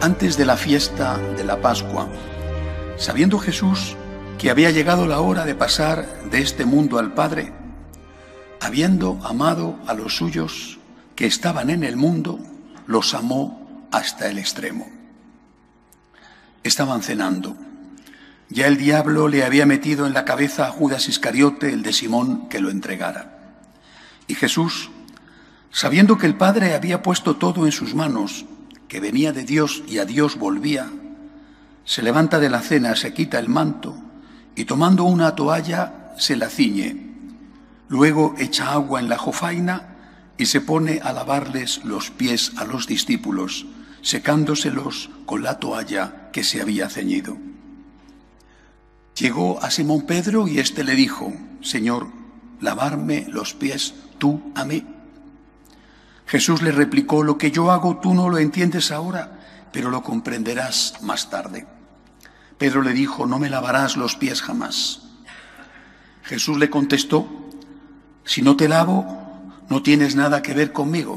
Antes de la fiesta de la Pascua, sabiendo Jesús que había llegado la hora de pasar de este mundo al Padre, habiendo amado a los suyos que estaban en el mundo, los amó hasta el extremo. Estaban cenando. Ya el diablo le había metido en la cabeza a Judas Iscariote, el de Simón, que lo entregara. Y Jesús, sabiendo que el Padre había puesto todo en sus manos, que venía de Dios y a Dios volvía, se levanta de la cena, se quita el manto y tomando una toalla se la ciñe. Luego echa agua en la jofaina y se pone a lavarles los pies a los discípulos, secándoselos con la toalla que se había ceñido. Llegó a Simón Pedro y éste le dijo: Señor, ¿lavarme los pies tú a mí? Jesús le replicó: lo que yo hago tú no lo entiendes ahora, pero lo comprenderás más tarde. Pedro le dijo: no me lavarás los pies jamás. Jesús le contestó: si no te lavo, no tienes nada que ver conmigo.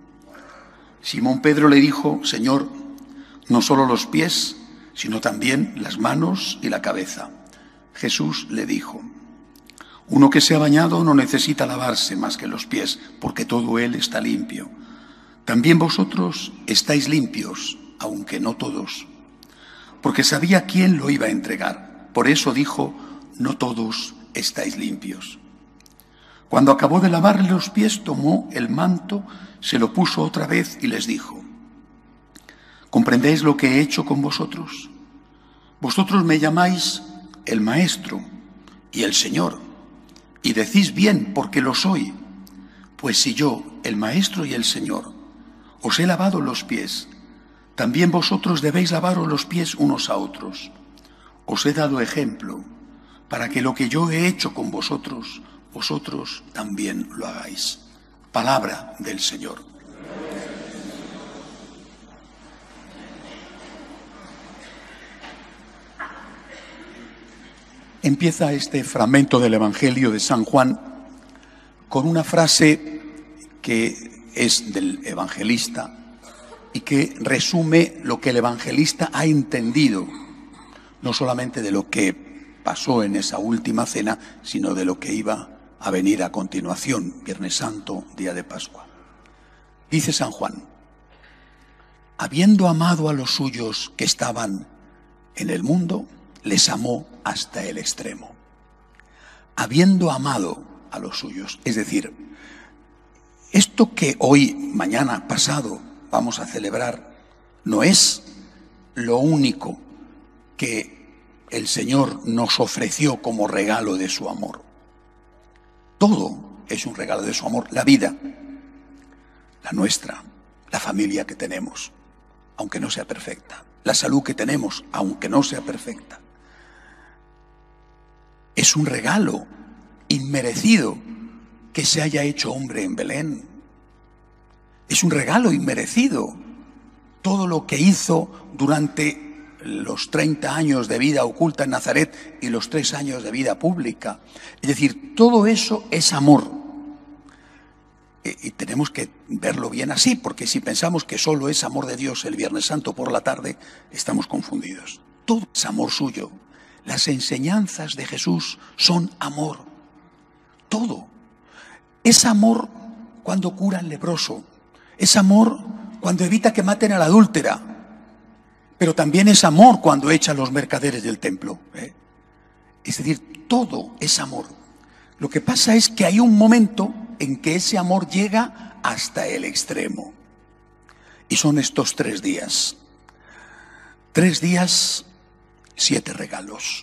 Simón Pedro le dijo: Señor, no solo los pies, sino también las manos y la cabeza. Jesús le dijo: uno que se ha bañado no necesita lavarse más que los pies, porque todo él está limpio. También vosotros estáis limpios, aunque no todos. Porque sabía quién lo iba a entregar. Por eso dijo: no todos estáis limpios. Cuando acabó de lavarle los pies, tomó el manto, se lo puso otra vez y les dijo: ¿comprendéis lo que he hecho con vosotros? Vosotros me llamáis el Maestro y el Señor. Y decís bien, porque lo soy. Pues si yo, el Maestro y el Señor, os he lavado los pies, también vosotros debéis lavaros los pies unos a otros. Os he dado ejemplo, para que lo que yo he hecho con vosotros, vosotros también lo hagáis. Palabra del Señor. Empieza este fragmento del Evangelio de San Juan con una frase que es del evangelista y que resume lo que el evangelista ha entendido, no solamente de lo que pasó en esa última cena, sino de lo que iba a venir a continuación, Viernes Santo, día de Pascua. Dice San Juan: habiendo amado a los suyos que estaban en el mundo, les amó hasta el extremo. Habiendo amado a los suyos, es decir, esto que hoy, mañana, pasado vamos a celebrar, no es lo único que el Señor nos ofreció como regalo de su amor. Todo es un regalo de su amor. La vida, la nuestra, la familia que tenemos, aunque no sea perfecta, la salud que tenemos, aunque no sea perfecta. Es un regalo inmerecido que se haya hecho hombre en Belén. Es un regalo inmerecido todo lo que hizo durante los 30 años de vida oculta en Nazaret y los 3 años de vida pública. Es decir, todo eso es amor. Y tenemos que verlo bien así, porque si pensamos que solo es amor de Dios el Viernes Santo por la tarde, estamos confundidos. Todo es amor suyo. Las enseñanzas de Jesús son amor. Todo. Es amor cuando cura al leproso. Es amor cuando evita que maten a la adúltera. Pero también es amor cuando echa a los mercaderes del templo. Es decir, todo es amor. Lo que pasa es que hay un momento en que ese amor llega hasta el extremo. Y son estos 3 días. 3 días, 7 regalos.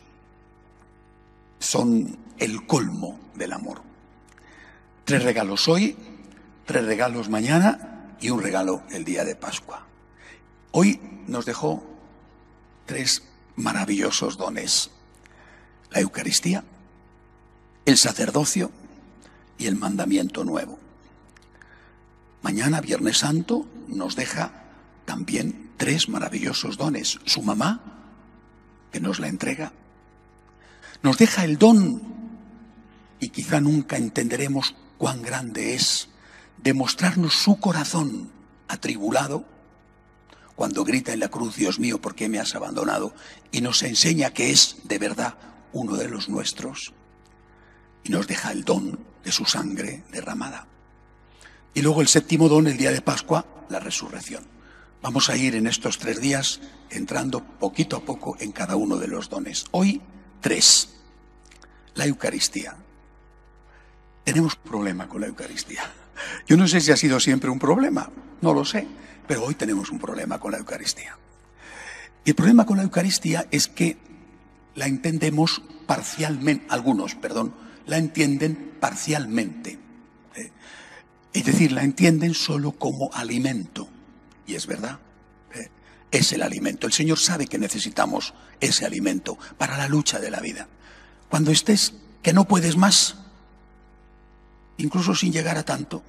Son el colmo del amor. 3 regalos hoy, 3 regalos mañana y un regalo el día de Pascua. Hoy nos dejó 3 maravillosos dones: la Eucaristía, el sacerdocio y el mandamiento nuevo. Mañana, Viernes Santo, nos deja también 3 maravillosos dones: su mamá, que nos la entrega, nos deja el don, y quizá nunca entenderemos cuán grande es, de mostrarnos su corazón atribulado cuando grita en la cruz, Dios mío, ¿por qué me has abandonado? Y nos enseña que es de verdad uno de los nuestros. Y nos deja el don de su sangre derramada. Y luego el séptimo don, el día de Pascua, la resurrección. Vamos a ir en estos 3 días entrando poquito a poco en cada uno de los dones. Hoy 3. La Eucaristía. Tenemos un problema con la Eucaristía. Yo no sé si ha sido siempre un problema, no lo sé, pero hoy tenemos un problema con la Eucaristía. Y el problema con la Eucaristía es que la entendemos parcialmente, algunos, la entienden parcialmente. Es decir, la entienden solo como alimento. Y es verdad, es el alimento. El Señor sabe que necesitamos ese alimento para la lucha de la vida. Cuando estés que no puedes más, incluso sin llegar a tanto,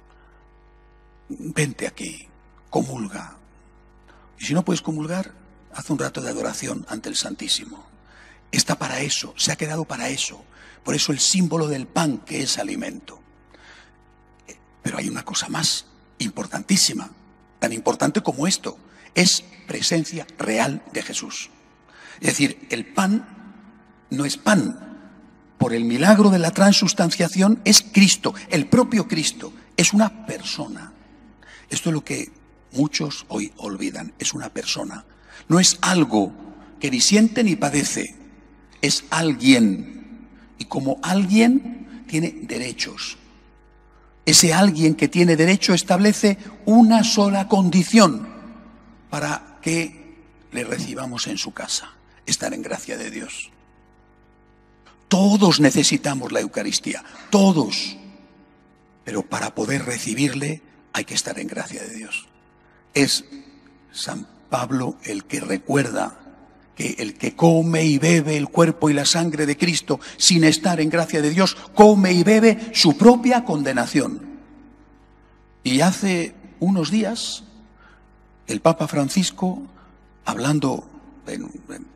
vente aquí, comulga. Y si no puedes comulgar, haz un rato de adoración ante el Santísimo. Está para eso, se ha quedado para eso. Por eso el símbolo del pan, que es alimento. Pero hay una cosa más importantísima, tan importante como esto, es presencia real de Jesús. Es decir, el pan no es pan. Por el milagro de la transustanciación es Cristo, el propio Cristo, es una persona. Esto es lo que muchos hoy olvidan, es una persona. No es algo que ni siente ni padece, es alguien. Y como alguien tiene derechos. Ese alguien que tiene derecho establece una sola condición para que le recibamos en su casa, estar en gracia de Dios. Todos necesitamos la Eucaristía, todos. Pero para poder recibirle hay que estar en gracia de Dios. Es San Pablo el que recuerda que el que come y bebe el cuerpo y la sangre de Cristo sin estar en gracia de Dios, come y bebe su propia condenación. Y hace unos días, el Papa Francisco, hablando en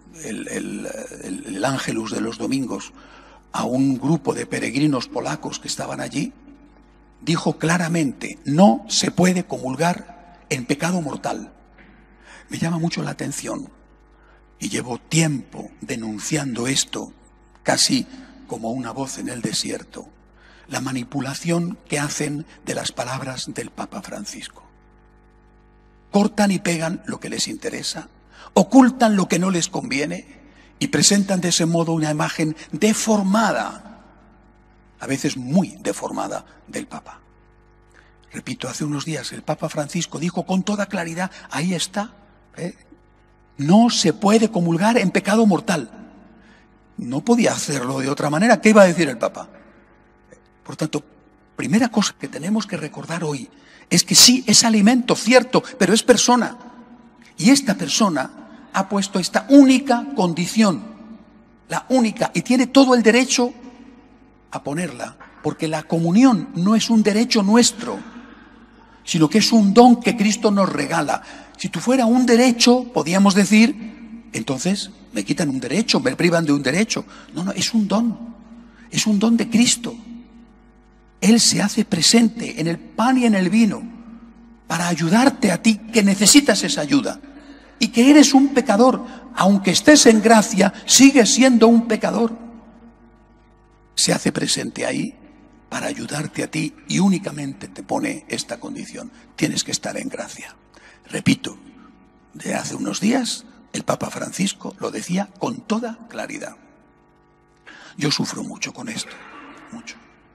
el Ángelus de los domingos a un grupo de peregrinos polacos que estaban allí, dijo claramente: no se puede comulgar en pecado mortal. Me llama mucho la atención y llevo tiempo denunciando esto, casi como una voz en el desierto, la manipulación que hacen de las palabras del Papa Francisco. Cortan y pegan lo que les interesa, ocultan lo que no les conviene y presentan de ese modo una imagen deformada, a veces muy deformada, del Papa. Repito, hace unos días el Papa Francisco dijo con toda claridad, ahí está, no se puede comulgar en pecado mortal. No podía hacerlo de otra manera. ¿Qué iba a decir el Papa? Por tanto, primera cosa que tenemos que recordar hoy es que sí, es alimento, cierto, pero es persona. Y esta persona ha puesto esta única condición, la única, y tiene todo el derecho a ponerla, porque la comunión no es un derecho nuestro, sino que es un don que Cristo nos regala. Si tú fuera un derecho, podíamos decir, entonces me quitan un derecho, me privan de un derecho. No, no, es un don de Cristo. Él se hace presente en el pan y en el vino para ayudarte a ti que necesitas esa ayuda y que eres un pecador, aunque estés en gracia, sigues siendo un pecador. Se hace presente ahí para ayudarte a ti y únicamente te pone esta condición: tienes que estar en gracia. Repito, de hace unos días el Papa Francisco lo decía con toda claridad. Yo sufro mucho con esto, mucho.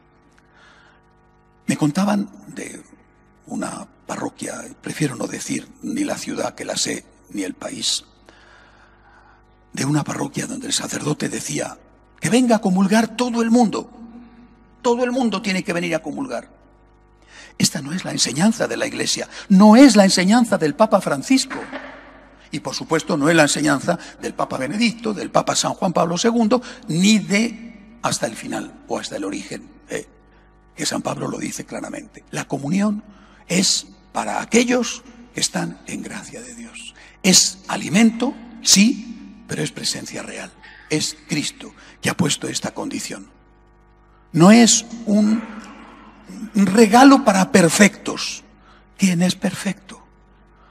Me contaban de una parroquia, prefiero no decir ni la ciudad que la sé, ni el país, de una parroquia donde el sacerdote decía que venga a comulgar todo el mundo tiene que venir a comulgar. Esta no es la enseñanza de la Iglesia, no es la enseñanza del Papa Francisco y por supuesto no es la enseñanza del Papa Benedicto, del Papa San Juan Pablo II, ni de hasta el final o hasta el origen, que San Pablo lo dice claramente. La comunión es para aquellos que están en gracia de Dios. Es alimento, sí, pero es presencia real. Es Cristo que ha puesto esta condición. No es un regalo para perfectos. ¿Quién es perfecto?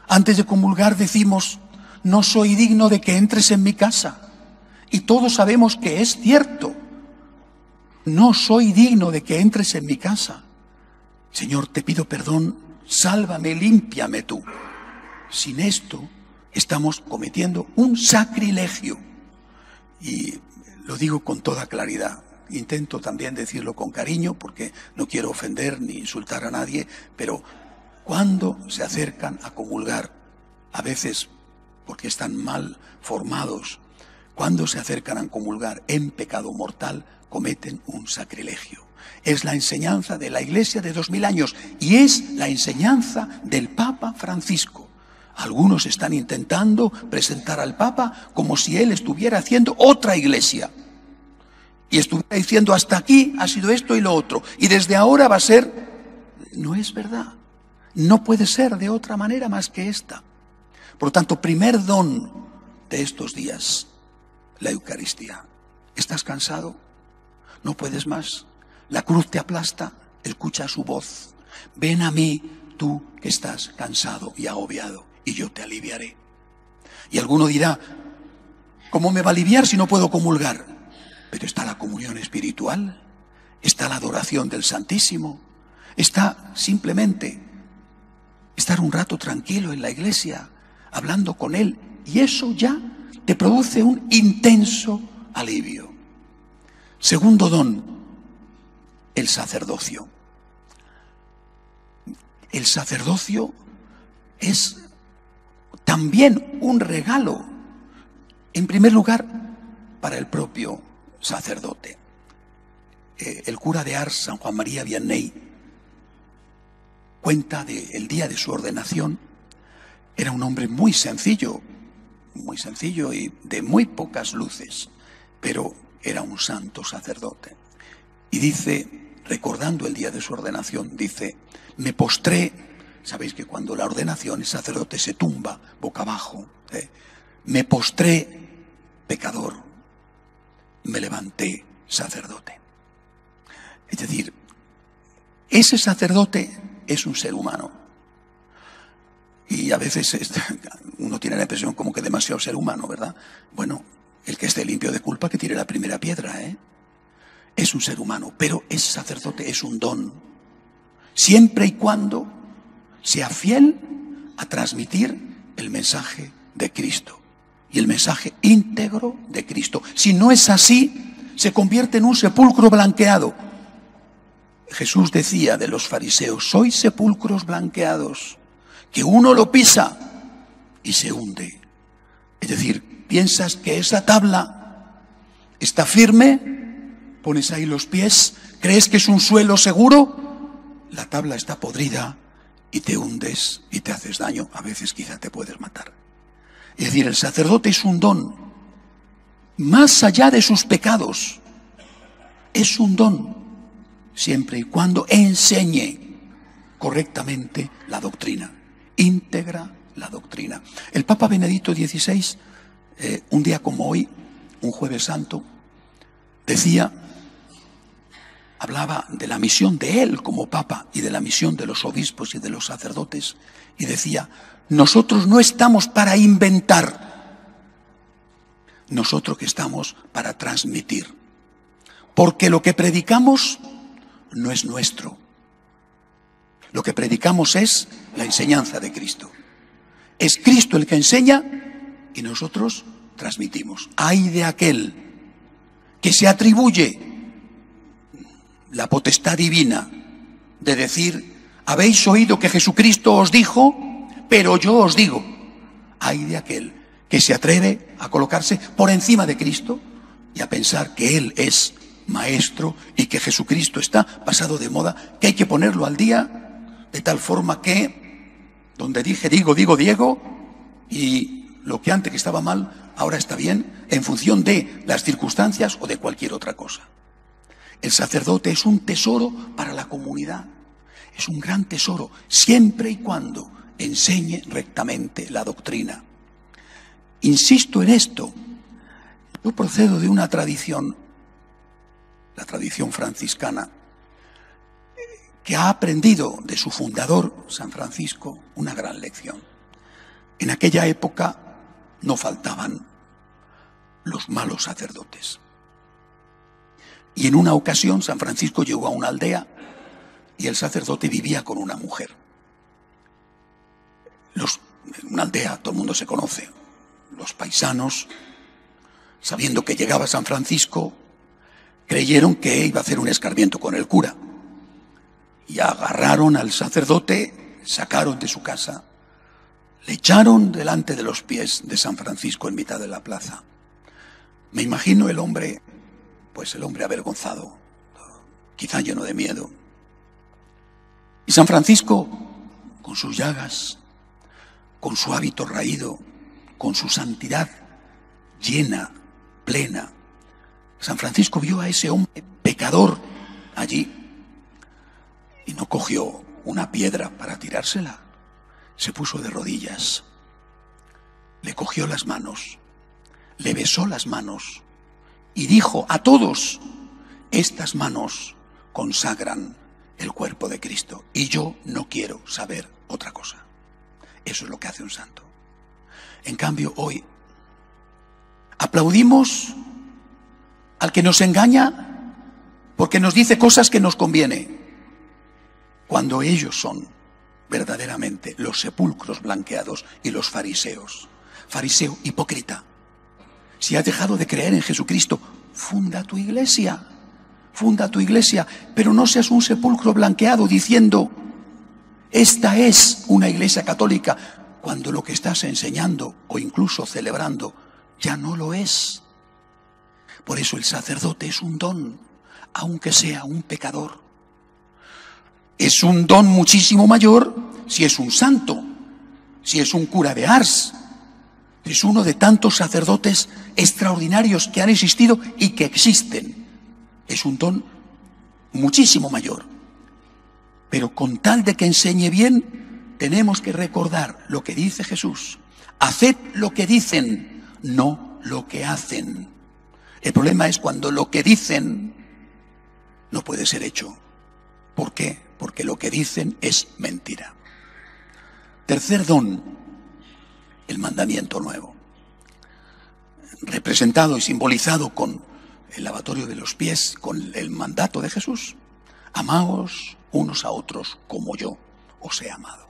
Antes de comulgar decimos: no soy digno de que entres en mi casa. Y todos sabemos que es cierto. No soy digno de que entres en mi casa. Señor, te pido perdón, sálvame, límpiame tú. Sin esto estamos cometiendo un sacrilegio. Y lo digo con toda claridad. Intento también decirlo con cariño porque no quiero ofender ni insultar a nadie, pero cuando se acercan a comulgar, a veces porque están mal formados, cuando se acercan a comulgar en pecado mortal, cometen un sacrilegio. Es la enseñanza de la Iglesia de 2000 años y es la enseñanza del Papa Francisco. Algunos están intentando presentar al Papa como si él estuviera haciendo otra iglesia y estuviera diciendo: hasta aquí ha sido esto y lo otro, y desde ahora va a ser. No es verdad. No puede ser de otra manera más que esta. Por lo tanto, primer don de estos días, la Eucaristía. ¿Estás cansado? ¿No puedes más? La cruz te aplasta. Escucha su voz: ven a mí, tú que estás cansado y agobiado, y yo te aliviaré. Y alguno dirá: ¿cómo me va a aliviar si no puedo comulgar? Pero está la comunión espiritual, está la adoración del Santísimo, está simplemente estar un rato tranquilo en la iglesia, hablando con Él, y eso ya te produce un intenso alivio. Segundo don, el sacerdocio. El sacerdocio es también un regalo, en primer lugar, para el propio sacerdote. El cura de Ars, San Juan María Vianney, cuenta del día de su ordenación. Era un hombre muy sencillo y de muy pocas luces, pero era un santo sacerdote. Y dice, recordando el día de su ordenación, dice: me postré. Sabéis que cuando la ordenación el sacerdote se tumba boca abajo. Me postré pecador, me levanté sacerdote. Es decir, ese sacerdote es un ser humano. Y a veces uno tiene la impresión como que demasiado ser humano, ¿verdad? Bueno, el que esté limpio de culpa que tire la primera piedra, ¿eh? Es un ser humano, pero ese sacerdote es un don. Siempre y cuando sea fiel a transmitir el mensaje de Cristo y el mensaje íntegro de Cristo. Si no es así, se convierte en un sepulcro blanqueado. Jesús decía de los fariseos: sois sepulcros blanqueados, que uno lo pisa y se hunde. Es decir, piensas que esa tabla está firme, pones ahí los pies, crees que es un suelo seguro, la tabla está podrida y te hundes y te haces daño. A veces quizá te puedes matar. Es decir, el sacerdote es un don. Más allá de sus pecados, es un don, siempre y cuando enseñe correctamente la doctrina, íntegra la doctrina. El Papa Benedicto XVI, un día como hoy, un Jueves Santo, hablaba de la misión de él como Papa y de la misión de los obispos y de los sacerdotes, y decía: nosotros no estamos para inventar, nosotros que estamos para transmitir, porque lo que predicamos no es nuestro. Lo que predicamos es la enseñanza de Cristo. Es Cristo el que enseña y nosotros transmitimos. Ay de aquel que se atribuye la potestad divina de decir: habéis oído que Jesucristo os dijo, pero yo os digo. Ay de aquel que se atreve a colocarse por encima de Cristo y a pensar que Él es maestro y que Jesucristo está pasado de moda, que hay que ponerlo al día, de tal forma que donde dije digo, Diego, y lo que antes que estaba mal, ahora está bien, en función de las circunstancias o de cualquier otra cosa. El sacerdote es un tesoro para la comunidad, es un gran tesoro, siempre y cuando enseñe rectamente la doctrina. Insisto en esto, yo procedo de una tradición, la tradición franciscana, que ha aprendido de su fundador, San Francisco, una gran lección. En aquella época no faltaban los malos sacerdotes. Y en una ocasión San Francisco llegó a una aldea y el sacerdote vivía con una mujer. En una aldea todo el mundo se conoce. Los paisanos, sabiendo que llegaba San Francisco, creyeron que iba a hacer un escarmiento con el cura. Y agarraron al sacerdote, sacaron de su casa, le echaron delante de los pies de San Francisco en mitad de la plaza. Me imagino el hombre avergonzado, quizá lleno de miedo. Y San Francisco, con sus llagas, con su hábito raído, con su santidad llena, plena, San Francisco vio a ese hombre pecador allí y no cogió una piedra para tirársela. Se puso de rodillas, le cogió las manos, le besó las manos y dijo a todos: estas manos consagran el cuerpo de Cristo y yo no quiero saber otra cosa. Eso es lo que hace un santo. En cambio, hoy aplaudimos al que nos engaña porque nos dice cosas que nos conviene, cuando ellos son verdaderamente los sepulcros blanqueados y los fariseos. Fariseo hipócrita, si has dejado de creer en Jesucristo, funda tu iglesia, pero no seas un sepulcro blanqueado diciendo: esta es una iglesia católica, cuando lo que estás enseñando o incluso celebrando ya no lo es. Por eso el sacerdote es un don, aunque sea un pecador. Es un don muchísimo mayor si es un santo, si es un cura de Ars. Es uno de tantos sacerdotes extraordinarios que han existido y que existen. Es un don muchísimo mayor. Pero con tal de que enseñe bien, tenemos que recordar lo que dice Jesús: haced lo que dicen, no lo que hacen. El problema es cuando lo que dicen no puede ser hecho. ¿Por qué? Porque lo que dicen es mentira. Tercer don, el mandamiento nuevo, representado y simbolizado con el lavatorio de los pies, con el mandato de Jesús: amaos unos a otros como yo os he amado.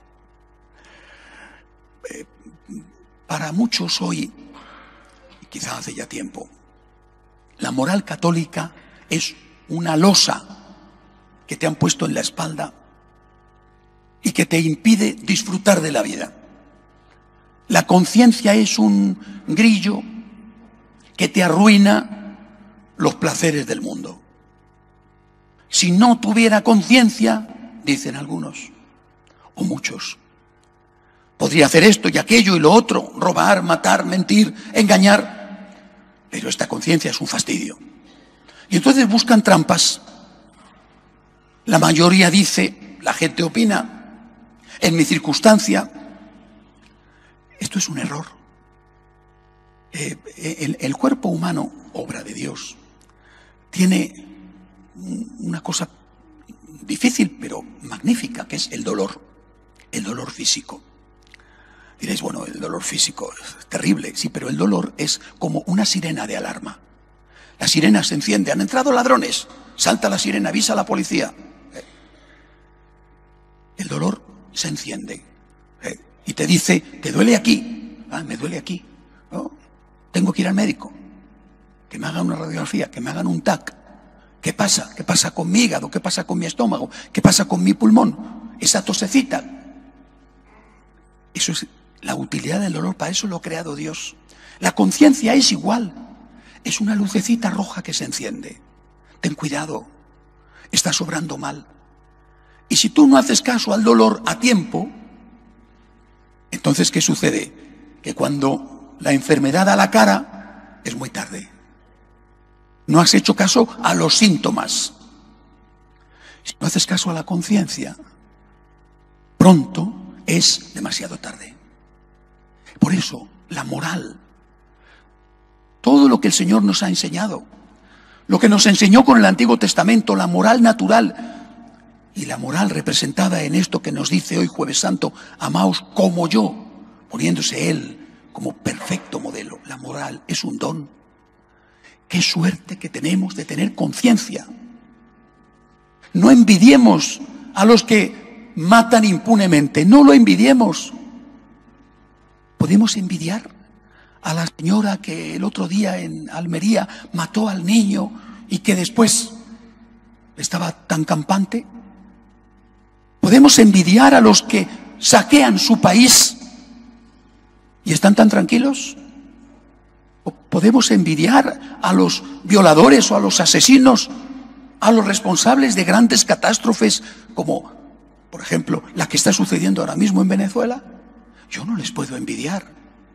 Para muchos hoy, quizá hace ya tiempo, la moral católica es una losa que te han puesto en la espalda y que te impide disfrutar de la vida. La conciencia es un grillo que te arruina los placeres del mundo. Si no tuviera conciencia, dicen algunos, o muchos, podría hacer esto y aquello y lo otro, robar, matar, mentir, engañar, pero esta conciencia es un fastidio. Y entonces buscan trampas. La mayoría dice, la gente opina, en mi circunstancia. Esto es un error. El cuerpo humano, obra de Dios, tiene una cosa difícil pero magnífica, que es el dolor físico. Diréis, bueno, el dolor físico es terrible, sí, pero el dolor es como una sirena de alarma. La sirena se enciende, han entrado ladrones, salta la sirena, avisa a la policía. El dolor se enciende y te dice: te duele aquí. Ah, me duele aquí. ¿No? Tengo que ir al médico, que me hagan una radiografía, que me hagan un TAC. ¿Qué pasa? ¿Qué pasa con mi hígado? ¿Qué pasa con mi estómago? ¿Qué pasa con mi pulmón? Esa tosecita. Eso es la utilidad del dolor, para eso lo ha creado Dios. La conciencia es igual, es una lucecita roja que se enciende. Ten cuidado, estás obrando mal. Y si tú no haces caso al dolor a tiempo, entonces ¿qué sucede? Que cuando la enfermedad da la cara, es muy tarde. No has hecho caso a los síntomas. Si no haces caso a la conciencia, pronto es demasiado tarde. Por eso, la moral, todo lo que el Señor nos ha enseñado, lo que nos enseñó con el Antiguo Testamento, la moral natural y la moral representada en esto que nos dice hoy Jueves Santo: amaos como yo poniéndose Él como perfecto modelo. La moral es un don. Qué suerte que tenemos de tener conciencia. No envidiemos a los que matan impunemente, no lo envidiemos. ¿Podemos envidiar a la señora que el otro día en Almería mató al niño y que después estaba tan campante? ¿Podemos envidiar a los que saquean su país y están tan tranquilos? ¿O podemos envidiar a los violadores o a los asesinos, a los responsables de grandes catástrofes como, por ejemplo, la que está sucediendo ahora mismo en Venezuela? Yo no les puedo envidiar.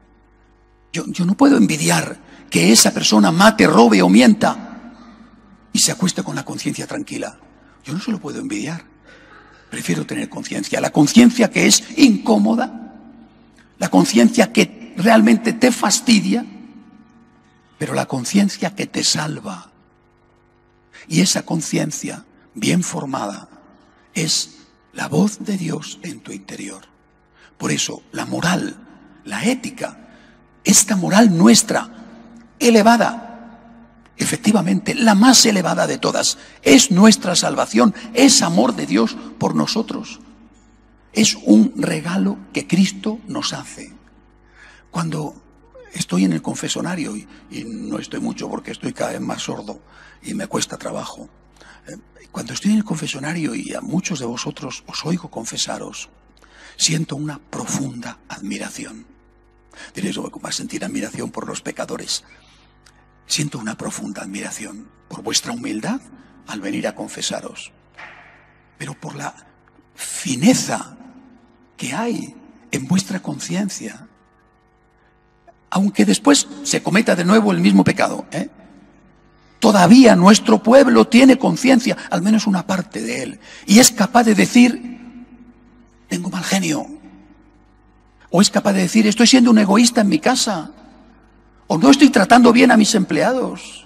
Yo no puedo envidiar que esa persona mate, robe o mienta y se acueste con la conciencia tranquila. Yo no se lo puedo envidiar. Prefiero tener conciencia. La conciencia que es incómoda, la conciencia que realmente te fastidia, pero la conciencia que te salva. Y esa conciencia bien formada es la voz de Dios en tu interior. Por eso la moral, la ética, esta moral nuestra, elevada, efectivamente, la más elevada de todas, es nuestra salvación, es amor de Dios por nosotros. Es un regalo que Cristo nos hace. Cuando estoy en el confesionario, y no estoy mucho porque estoy cada vez más sordo y me cuesta trabajo, cuando estoy en el confesionario y a muchos de vosotros os oigo confesaros, siento una profunda admiración. Diréis, ¿cómo vas a sentir admiración por los pecadores? Siento una profunda admiración por vuestra humildad al venir a confesaros, pero por la fineza que hay en vuestra conciencia, aunque después se cometa de nuevo el mismo pecado, todavía nuestro pueblo tiene conciencia, al menos una parte de él, y es capaz de decir, tengo mal genio, o es capaz de decir, estoy siendo un egoísta en mi casa, o no estoy tratando bien a mis empleados,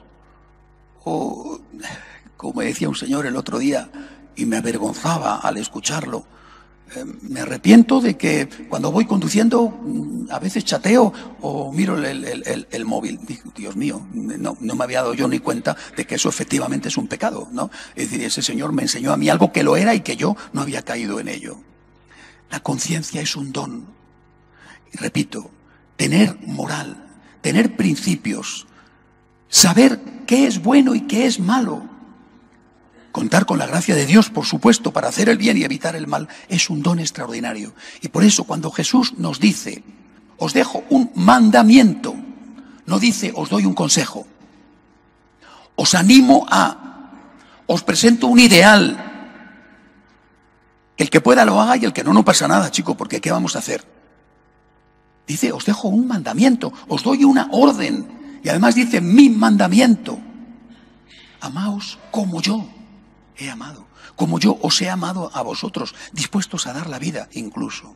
o como me decía un señor el otro día y me avergonzaba al escucharlo, me arrepiento de que cuando voy conduciendo a veces chateo o miro el móvil. Dios mío, no me había dado yo ni cuenta de que eso efectivamente es un pecado, ¿no? Es decir, ese señor me enseñó a mí algo que lo era y que yo no había caído en ello. La conciencia es un don. Y repito, tener moral, tener principios, saber qué es bueno y qué es malo, contar con la gracia de Dios, por supuesto, para hacer el bien y evitar el mal, es un don extraordinario. Y por eso cuando Jesús nos dice, os dejo un mandamiento, no dice, os doy un consejo, os animo a, os presento un ideal, el que pueda lo haga y el que no, no pasa nada, chico, porque ¿qué vamos a hacer? Dice, os dejo un mandamiento, os doy una orden, y además dice, mi mandamiento, amaos como yo he amado, como yo os he amado a vosotros, dispuestos a dar la vida incluso.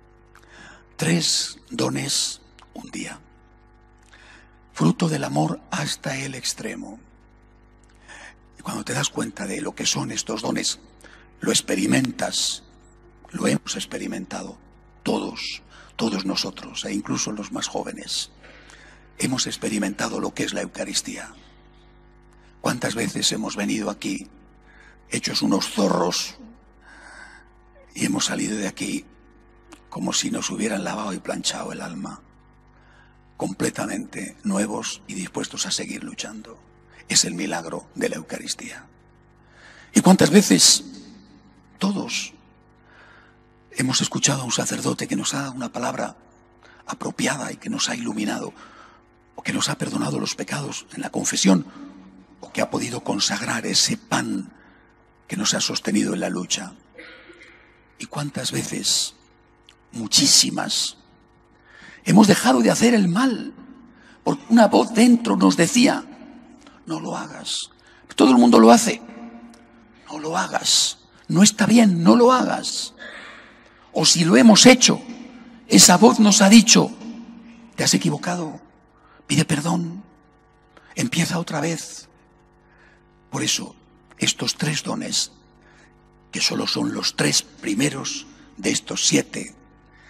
3 dones un día. Fruto del amor hasta el extremo. Y cuando te das cuenta de lo que son estos dones, lo experimentas, lo hemos experimentado todos nosotros, e incluso los más jóvenes. Hemos experimentado lo que es la Eucaristía. ¿Cuántas veces hemos venido aquí hechos unos zorros y hemos salido de aquí como si nos hubieran lavado y planchado el alma, completamente nuevos y dispuestos a seguir luchando? Es el milagro de la Eucaristía. ¿Y cuántas veces todos hemos escuchado a un sacerdote que nos ha dado una palabra apropiada y que nos ha iluminado, o que nos ha perdonado los pecados en la confesión, o que ha podido consagrar ese pan que nos ha sostenido en la lucha? ¿Y cuántas veces, muchísimas, hemos dejado de hacer el mal porque una voz dentro nos decía, no lo hagas? Todo el mundo lo hace. No lo hagas. No está bien, no lo hagas. O si lo hemos hecho, esa voz nos ha dicho, te has equivocado, pide perdón, empieza otra vez. Por eso, estos 3 dones, que solo son los 3 primeros de estos 7,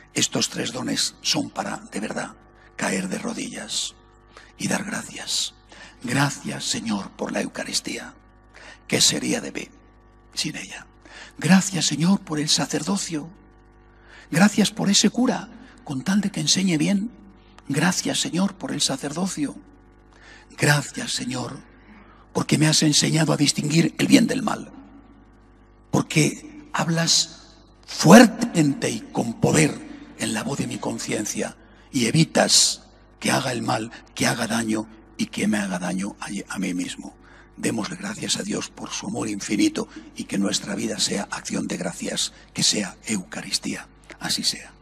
Estos 3 dones son para, de verdad, caer de rodillas y dar gracias. Gracias, Señor, por la Eucaristía. ¿Qué sería de mí sin ella? Gracias, Señor, por el sacerdocio. Gracias por ese cura, con tal de que enseñe bien. Gracias, Señor, por el sacerdocio. Gracias, Señor, porque me has enseñado a distinguir el bien del mal. Porque hablas fuertemente y con poder en la voz de mi conciencia y evitas que haga el mal, que haga daño y que me haga daño a mí mismo. Démosle gracias a Dios por su amor infinito y que nuestra vida sea acción de gracias, que sea Eucaristía. Así sea.